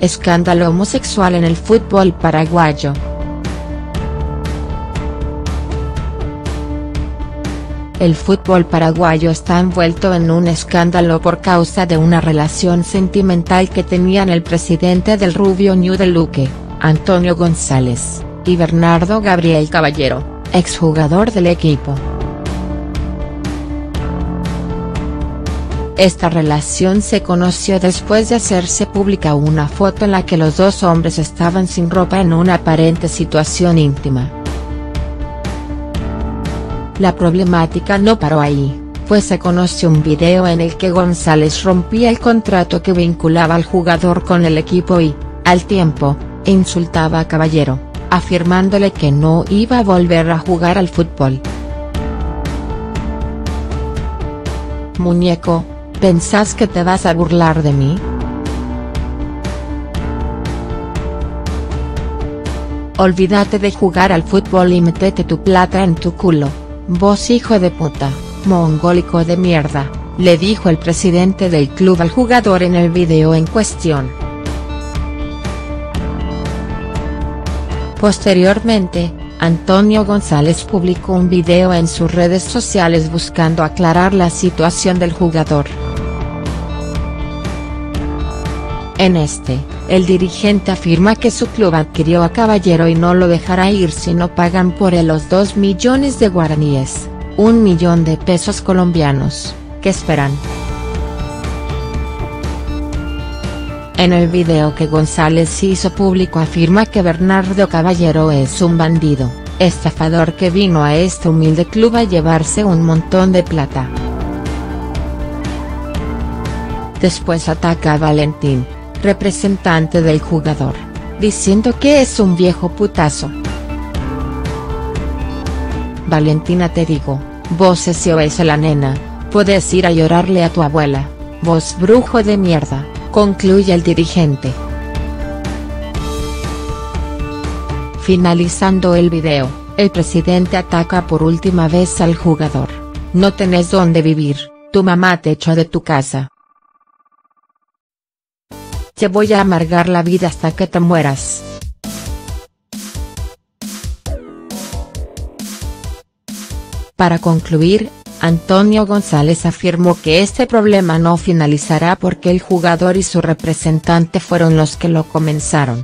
Escándalo homosexual en el fútbol paraguayo. El fútbol paraguayo está envuelto en un escándalo por causa de una relación sentimental que tenían el presidente del Rubio Ñu de Luque, Antonio González, y Bernardo Gabriel Caballero, exjugador del equipo. Esta relación se conoció después de hacerse pública una foto en la que los dos hombres estaban sin ropa en una aparente situación íntima. La problemática no paró ahí, pues se conoció un video en el que González rompía el contrato que vinculaba al jugador con el equipo y, al tiempo, insultaba a Caballero, afirmándole que no iba a volver a jugar al fútbol. Muñeco, ¿pensás que te vas a burlar de mí? Olvídate de jugar al fútbol y metete tu plata en tu culo, vos hijo de puta, mongólico de mierda, le dijo el presidente del club al jugador en el video en cuestión. Posteriormente, Antonio González publicó un video en sus redes sociales buscando aclarar la situación del jugador. En este, el dirigente afirma que su club adquirió a Caballero y no lo dejará ir si no pagan por él los 2 millones de guaraníes, 1 millón de pesos colombianos, que esperan. En el video que González hizo público afirma que Bernardo Caballero es un bandido, estafador que vino a este humilde club a llevarse un montón de plata. Después ataca a Valentín, representante del jugador, diciendo que es un viejo putazo. Valentina, te digo, vos SOS la nena, podés ir a llorarle a tu abuela, vos brujo de mierda, concluye el dirigente. Finalizando el video, el presidente ataca por última vez al jugador: no tenés dónde vivir, tu mamá te echó de tu casa. Te voy a amargar la vida hasta que te mueras. Para concluir, Antonio González afirmó que este problema no finalizará porque el jugador y su representante fueron los que lo comenzaron.